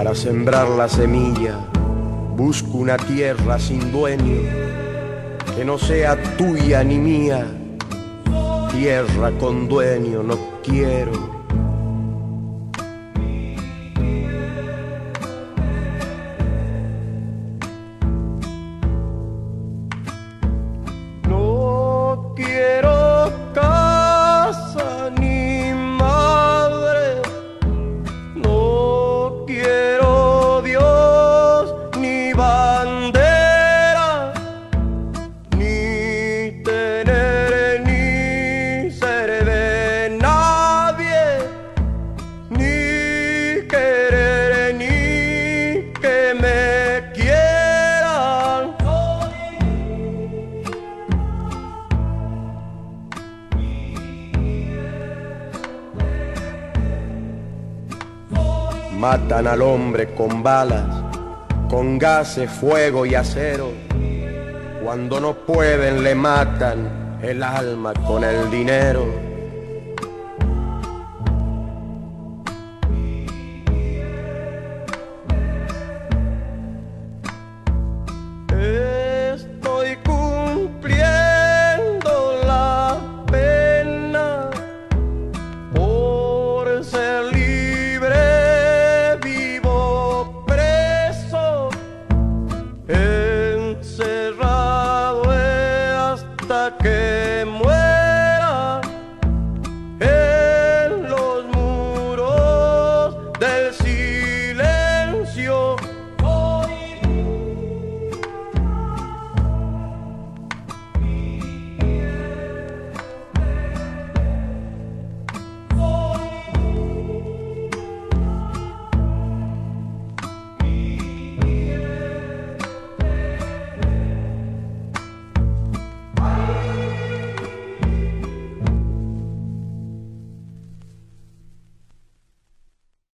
Para sembrar la semilla busco una tierra sin dueño, que no sea tuya ni mía. Tierra con dueño no quiero. No quiero casa ni madre, no quiero Dios ni bandera, ni tener ni ser de nadie, ni querer ni que me quieran. Matan al hombre con balas, con gases, fuego y acero. Cuando no pueden le matan el alma con el dinero.